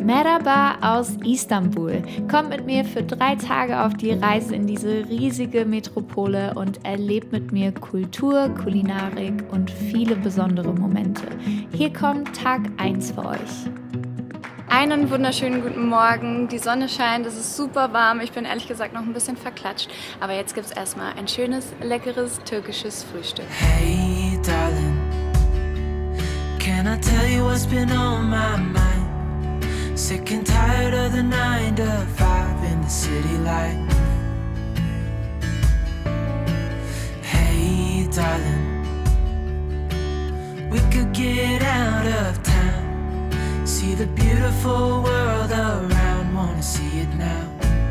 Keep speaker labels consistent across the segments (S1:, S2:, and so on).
S1: Merhaba aus Istanbul. Kommt mit mir für 3 Tage auf die Reise in diese riesige Metropole und erlebt mit mir Kultur, Kulinarik und viele besondere Momente. Hier kommt Tag 1 für euch.
S2: Einen wunderschönen guten Morgen. Die Sonne scheint, es ist super warm. Ich bin ehrlich gesagt noch ein bisschen verklatscht. Aber jetzt gibt es erstmal ein schönes, leckeres türkisches Frühstück.
S3: Hey darling, can I tell you what's been on my mind? Sick and tired of the 9 to 5 in the city life. Hey darling, we could get out of town, see the beautiful world around, wanna see it now.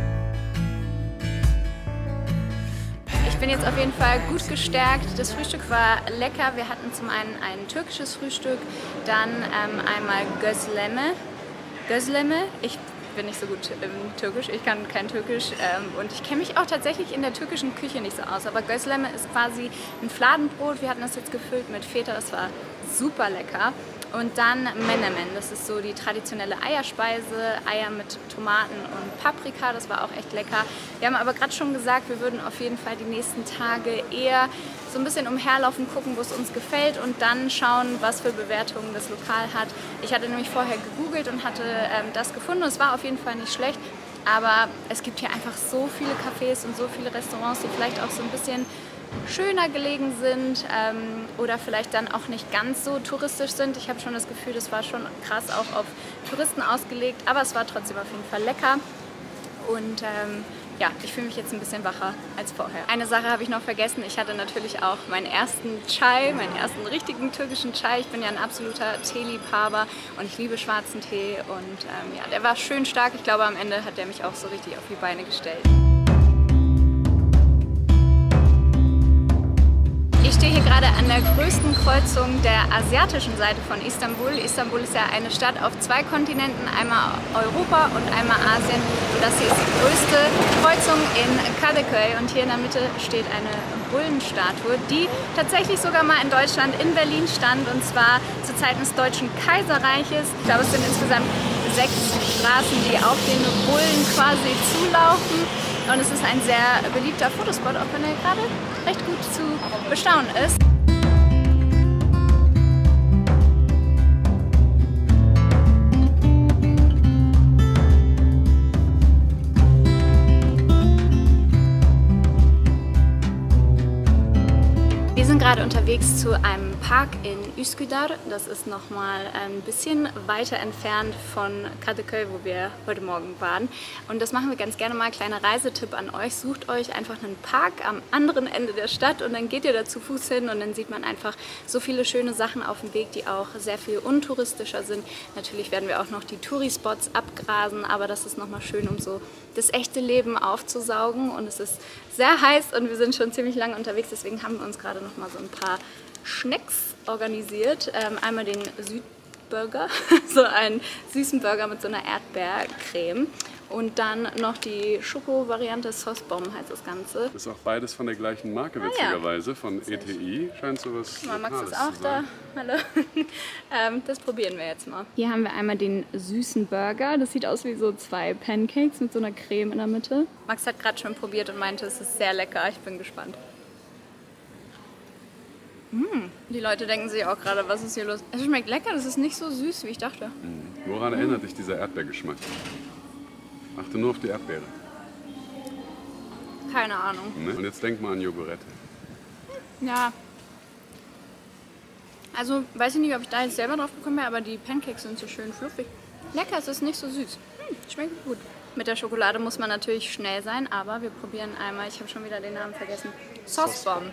S2: Ich bin jetzt auf jeden Fall gut gestärkt. Das Frühstück war lecker. Wir hatten zum einen ein türkisches Frühstück, dann einmal Gözleme. Ich bin nicht so gut im Türkisch, ich kann kein Türkisch und ich kenne mich auch tatsächlich in der türkischen Küche nicht so aus. Aber Gözleme ist quasi ein Fladenbrot. Wir hatten das jetzt gefüllt mit Feta, das war super lecker. Und dann Menemen, das ist so die traditionelle Eierspeise, Eier mit Tomaten und Paprika, das war auch echt lecker. Wir haben aber gerade schon gesagt, wir würden auf jeden Fall die nächsten Tage eher so ein bisschen umherlaufen, gucken, wo es uns gefällt und dann schauen, was für Bewertungen das Lokal hat. Ich hatte nämlich vorher gegoogelt und hatte das gefunden, es war auf jeden Fall nicht schlecht, aber es gibt hier einfach so viele Cafés und so viele Restaurants, die vielleicht auch so ein bisschen schöner gelegen sind oder vielleicht dann auch nicht ganz so touristisch sind. Ich habe schon das Gefühl, das war schon krass auch auf Touristen ausgelegt, aber es war trotzdem auf jeden Fall lecker und ja, ich fühle mich jetzt ein bisschen wacher als vorher. Eine Sache habe ich noch vergessen, ich hatte natürlich auch meinen ersten Chai, meinen ersten richtigen türkischen Chai. Ich bin ja ein absoluter Teeliebhaber und ich liebe schwarzen Tee und ja, der war schön stark. Ich glaube, am Ende hat der mich auch so richtig auf die Beine gestellt. Ich stehe hier gerade an der größten Kreuzung der asiatischen Seite von Istanbul. Istanbul ist ja eine Stadt auf 2 Kontinenten, einmal Europa und einmal Asien. Und das hier ist die größte Kreuzung in Kadıköy. Und hier in der Mitte steht eine Bullenstatue, die tatsächlich sogar mal in Deutschland, in Berlin stand. Und zwar zu Zeiten des Deutschen Kaiserreiches. Ich glaube, es sind insgesamt 6 Straßen, die auf den Bullen quasi zulaufen. Und es ist ein sehr beliebter Fotospot, auch wenn er gerade recht gut zu bestaunen ist. Wir sind gerade unterwegs zu einem Park in Üsküdar. Das ist nochmal ein bisschen weiter entfernt von Kadıköy, wo wir heute Morgen waren. Und das machen wir ganz gerne mal. Kleiner Reisetipp an euch. Sucht euch einfach einen Park am anderen Ende der Stadt und dann geht ihr da zu Fuß hin und dann sieht man einfach so viele schöne Sachen auf dem Weg, die auch sehr viel untouristischer sind. Natürlich werden wir auch noch die Touri-Spots abgrasen, aber das ist nochmal schön, um so das echte Leben aufzusaugen. Und es ist sehr heiß und wir sind schon ziemlich lange unterwegs, deswegen haben wir uns gerade noch mal so ein paar Schnecks organisiert. Einmal den Südburger, so einen süßen Burger mit so einer Erdbeercreme. Und dann noch die Schoko-Variante, Sauce-Bomb heißt das Ganze.
S4: Das ist auch beides von der gleichen Marke, witzigerweise, von ETI. Scheint sowas
S2: Max ist auch da. Hallo. Das probieren wir jetzt mal. Hier haben wir einmal den süßen Burger. Das sieht aus wie so 2 Pancakes mit so einer Creme in der Mitte. Max hat gerade schon probiert und meinte, es ist sehr lecker. Ich bin gespannt. Die Leute denken sich auch gerade, was ist hier los? Es schmeckt lecker, das ist nicht so süß, wie ich dachte.
S4: Woran erinnert dich dieser Erdbeergeschmack? Achte nur auf die Erdbeere.
S2: Keine Ahnung.
S4: Ne? Und jetzt denk mal an Yogurette.
S2: Ja. Also, weiß ich nicht, ob ich da jetzt selber drauf gekommen wäre, aber die Pancakes sind so schön fluffig. Lecker, es ist nicht so süß. Schmeckt gut. Mit der Schokolade muss man natürlich schnell sein, aber wir probieren einmal, ich habe schon wieder den Namen vergessen, Sauce-Bomb.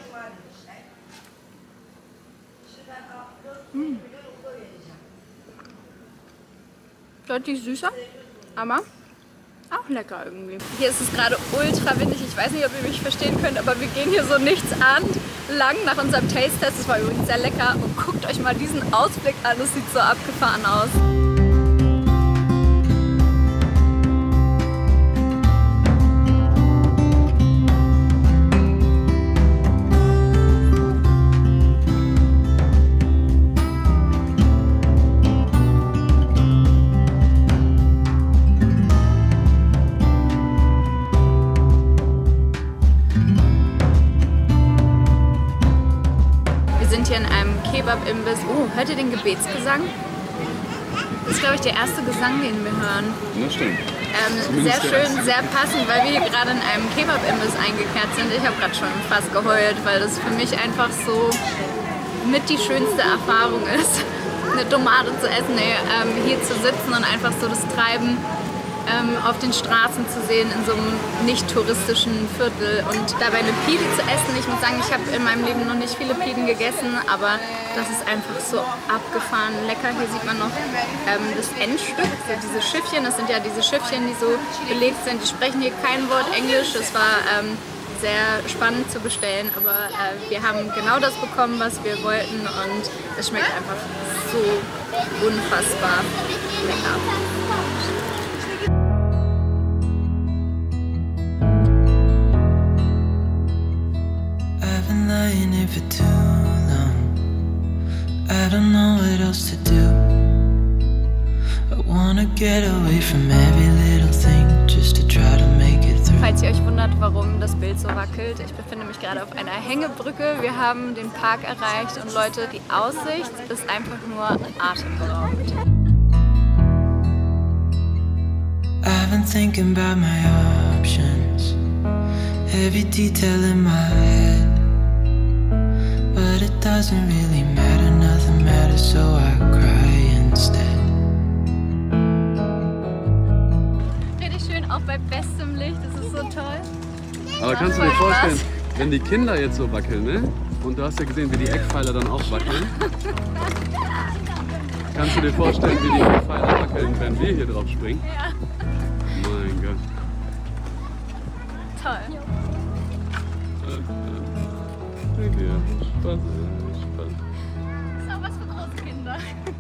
S2: Deutlich süßer, aber auch lecker irgendwie. Hier ist es gerade ultra windig. Ich weiß nicht, ob ihr mich verstehen könnt, aber wir gehen hier so nichtsahnd lang nach unserem Taste-Test. Das war übrigens sehr lecker. Und guckt euch mal diesen Ausblick an. Das sieht so abgefahren aus. Kebab-Imbiss. Oh, hört ihr den Gebetsgesang? Das ist, glaube ich, der erste Gesang, den wir hören.
S4: Das stimmt.
S2: Sehr schön, sehr passend, weil wir hier gerade in einem Kebab-Imbiss eingekehrt sind. Ich habe gerade schon fast geheult, weil das für mich einfach so mit die schönste Erfahrung ist, eine Tomate zu essen, hier zu sitzen und einfach so das Treiben auf den Straßen zu sehen in so einem nicht touristischen Viertel und dabei eine Pide zu essen. Ich muss sagen, ich habe in meinem Leben noch nicht viele Piden gegessen, aber das ist einfach so abgefahren lecker. Hier sieht man noch das Endstück, so diese Schiffchen. Das sind ja diese Schiffchen, die so belegt sind. Die sprechen hier kein Wort Englisch. Das war sehr spannend zu bestellen, aber wir haben genau das bekommen, was wir wollten und es schmeckt einfach so unfassbar lecker.
S3: For too long, I don't know what else to do. I wanna get away from every little thing just to try to make it through.
S2: Falls ihr euch wundert, warum das Bild so wackelt, ich befinde mich gerade auf einer Hängebrücke. Wir haben den Park erreicht und Leute, die Aussicht ist einfach nur atemberaubend.
S3: I've been thinking about my options, every detail in my head. But it doesn't really matter, nothing matters, so I cry instead.
S2: Richtig schön, auch bei bestem Licht, das ist so toll.
S4: Aber kannst du dir vorstellen, wenn die Kinder jetzt so wackeln, ne? Und du hast ja gesehen, wie die Eckpfeiler dann auch wackeln. Kannst du dir vorstellen, wie die Eckpfeiler wackeln, wenn wir hier drauf springen?
S2: Ja.
S4: Mein Gott.
S2: Toll.
S4: Okay, Spaß, Spaß.
S2: Das ist auch was für große Kinder.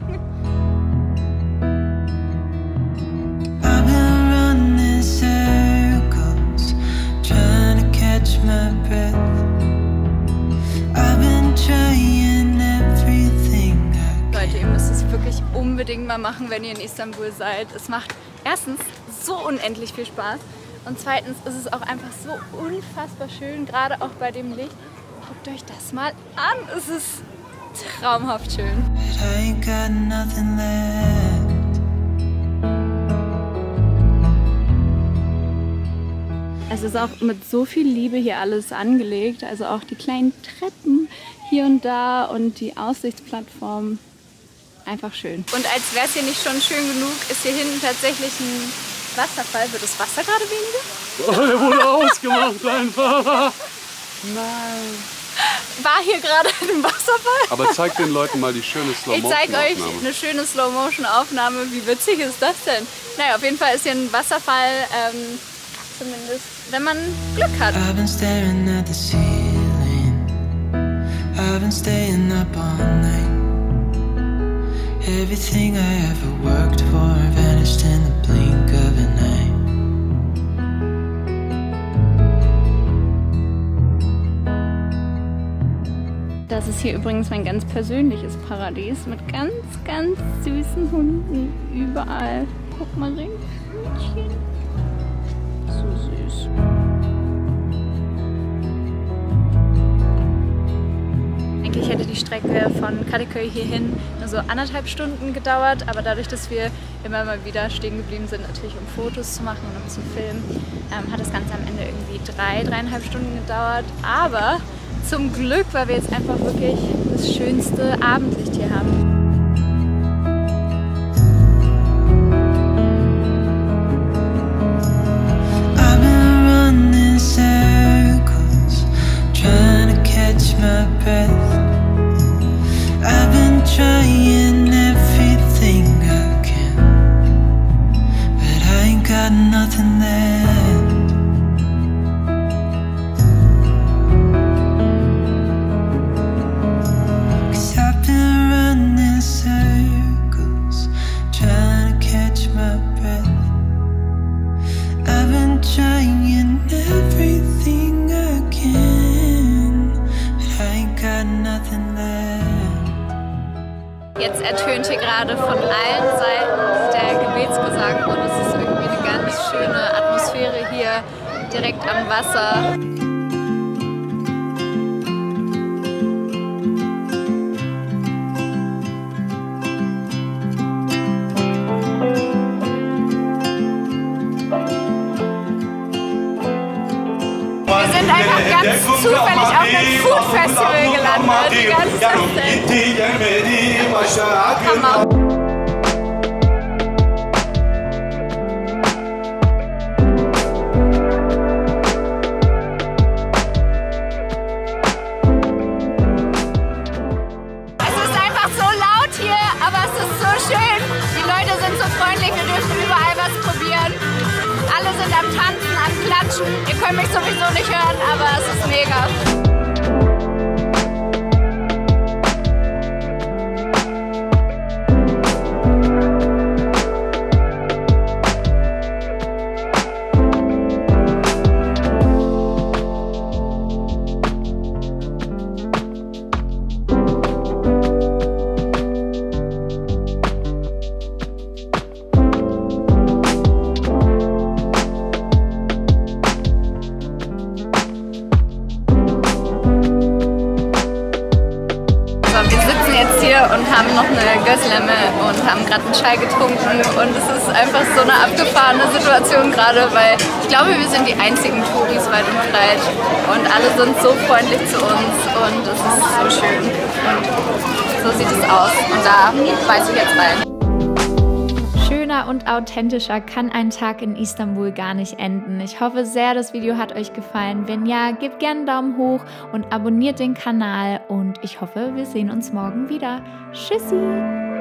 S3: I've been running circles, trying to catch my breath. I've been trying everything I can.
S2: Leute, ihr müsst es wirklich unbedingt mal machen, wenn ihr in Istanbul seid. Es macht erstens so unendlich viel Spaß und zweitens ist es auch einfach so unfassbar schön, gerade auch bei dem Licht. Guckt euch das mal an, es ist traumhaft schön.
S3: But I ain't got nothing left.
S2: Es ist auch mit so viel Liebe hier alles angelegt, also auch die kleinen Treppen hier und da und die Aussichtsplattform. Einfach schön. Und als wäre es hier nicht schon schön genug, ist hier hinten tatsächlich ein Wasserfall. Wird das Wasser gerade weniger?
S4: Oh, der wurde ausgemacht einfach. Nein.
S2: War hier gerade ein Wasserfall?
S4: Aber zeig den Leuten mal die schöne Slow-Motion-Aufnahme.
S2: Ich zeige euch eine schöne Slow-Motion-Aufnahme. Wie witzig ist das denn? Naja, auf jeden Fall ist hier ein Wasserfall, zumindest wenn man Glück hat.
S3: I've been staring at the ceiling. I've been staying up all night. Everything I ever worked for vanished in the blink of an eye.
S2: Das ist hier übrigens mein ganz persönliches Paradies mit ganz, ganz süßen Hunden überall. Guck mal rein. So süß. Eigentlich hätte die Strecke von Kadıköy hierhin nur so 1,5 Stunden gedauert, aber dadurch, dass wir immer mal wieder stehen geblieben sind, natürlich um Fotos zu machen und um zu filmen, hat das Ganze am Ende irgendwie 3,5 Stunden gedauert. Aber zum Glück, weil wir jetzt einfach wirklich das schönste Abendlicht hier haben.
S3: I've been running circles, trying to catch my breath. I've been trying everything I can, but I ain't got nothing left.
S2: Jetzt ertönt hier gerade von allen Seiten der Gebetsgesang und es ist irgendwie eine ganz schöne Atmosphäre hier direkt am Wasser. ganz zufällig auf einem Food Festival gelandet. Wie geil ist das denn? Hammer. Wir dürfen überall was probieren. Alle sind am Tanzen, am Klatschen. Ihr könnt mich sowieso nicht hören, aber es ist mega. Und haben noch eine Gözleme und haben gerade einen Chai getrunken und es ist einfach so eine abgefahrene Situation gerade, weil ich glaube, wir sind die einzigen Touris weit und breit und alle sind so freundlich zu uns und es ist so schön und so sieht es aus und da beiße ich jetzt rein.
S1: Schöner und authentischer kann ein Tag in Istanbul gar nicht enden. Ich hoffe sehr, das Video hat euch gefallen. Wenn ja, gebt gerne einen Daumen hoch und abonniert den Kanal und ich hoffe, wir sehen uns morgen wieder. Tschüssi!